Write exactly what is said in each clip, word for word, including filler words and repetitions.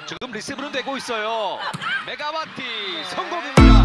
지금 리시브는 되고 있어요. 메가와티 성공입니다.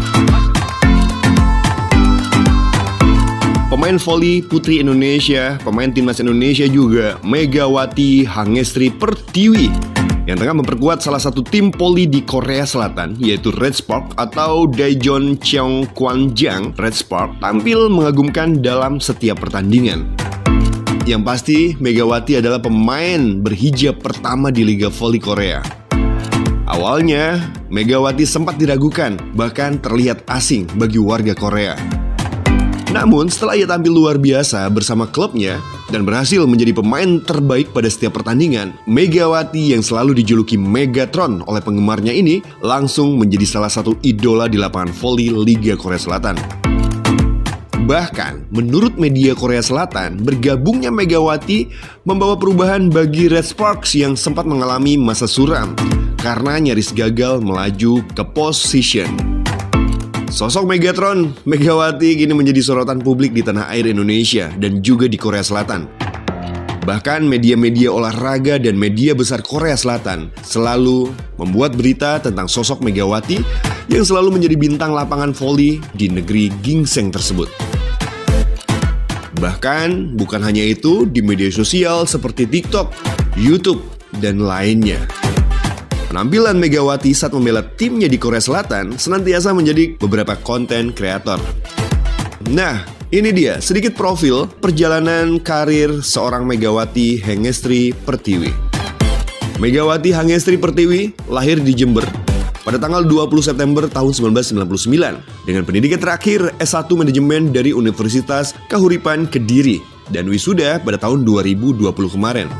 Pemain voli putri Indonesia, pemain timnas Indonesia juga, Megawati Hangestri Pertiwi, yang tengah memperkuat salah satu tim voli di Korea Selatan, yaitu Red Spark atau Daejeon Cheongkwanjang Red Spark, tampil mengagumkan dalam setiap pertandingan. Yang pasti, Megawati adalah pemain berhijab pertama di Liga Voli Korea. Awalnya, Megawati sempat diragukan, bahkan terlihat asing bagi warga Korea. Namun, setelah ia tampil luar biasa bersama klubnya dan berhasil menjadi pemain terbaik pada setiap pertandingan, Megawati yang selalu dijuluki Megatron oleh penggemarnya ini langsung menjadi salah satu idola di lapangan voli Liga Korea Selatan. Bahkan, menurut media Korea Selatan, bergabungnya Megawati membawa perubahan bagi Red Sparks yang sempat mengalami masa suram karena nyaris gagal melaju ke position. Sosok Megatron, Megawati kini menjadi sorotan publik di tanah air Indonesia dan juga di Korea Selatan. Bahkan media-media olahraga dan media besar Korea Selatan selalu membuat berita tentang sosok Megawati yang selalu menjadi bintang lapangan voli di negeri gingseng tersebut. Bahkan bukan hanya itu, di media sosial seperti TikTok, YouTube, dan lainnya, penampilan Megawati saat membela timnya di Korea Selatan senantiasa menjadi beberapa konten kreator. Nah, ini dia sedikit profil perjalanan karir seorang Megawati Hangestri Pertiwi. Megawati Hangestri Pertiwi lahir di Jember pada tanggal dua puluh September tahun seribu sembilan ratus sembilan puluh sembilan dengan pendidikan terakhir S satu Manajemen dari Universitas Kahuripan Kediri dan wisuda pada tahun dua ribu dua puluh kemarin.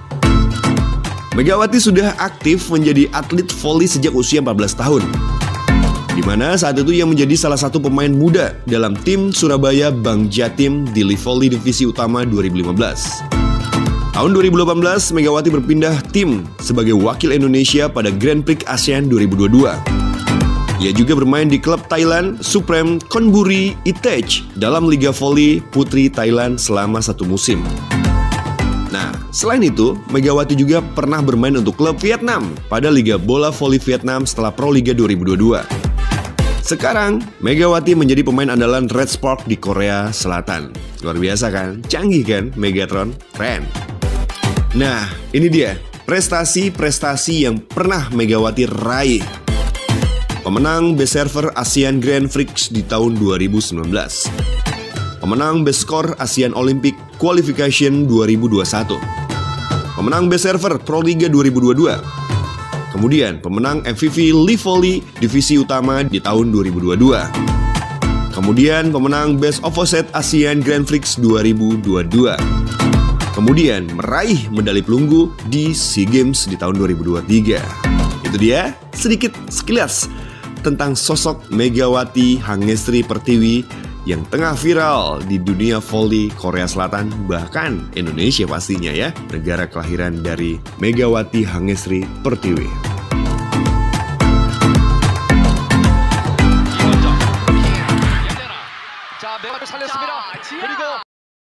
Megawati sudah aktif menjadi atlet voli sejak usia empat belas tahun, di mana saat itu ia menjadi salah satu pemain muda dalam tim Surabaya Bank Jatim di Live Volley Divisi Utama dua ribu lima belas. Tahun dua ribu delapan belas, Megawati berpindah tim sebagai wakil Indonesia pada Grand Prix ASEAN dua ribu dua puluh dua. Ia juga bermain di klub Thailand Supreme Konburi Itech dalam Liga Voli Putri Thailand selama satu musim. Nah, selain itu, Megawati juga pernah bermain untuk klub Vietnam pada Liga Bola Voli Vietnam setelah Pro Liga dua ribu dua puluh dua. Sekarang, Megawati menjadi pemain andalan Red Spark di Korea Selatan. Luar biasa kan? Canggih kan, Megatron? Keren. Nah, ini dia prestasi-prestasi yang pernah Megawati raih. Pemenang Best Server ASEAN Grand Prix di tahun dua ribu sembilan belas. Pemenang Best Score ASEAN Olympic Qualification dua ribu dua puluh satu. Pemenang Best Server Pro Liga dua ribu dua puluh dua. Kemudian pemenang M V P Live Volley Divisi Utama di tahun dua ribu dua puluh dua. Kemudian pemenang Best Opposite ASEAN Grand Prix dua ribu dua puluh dua. Kemudian meraih medali perunggu di SEA Games di tahun dua ribu dua puluh tiga. Itu dia sedikit sekilas tentang sosok Megawati Hangestri Pertiwi yang tengah viral di dunia voli Korea Selatan, bahkan Indonesia pastinya ya, negara kelahiran dari Megawati Hangestri Pertiwi.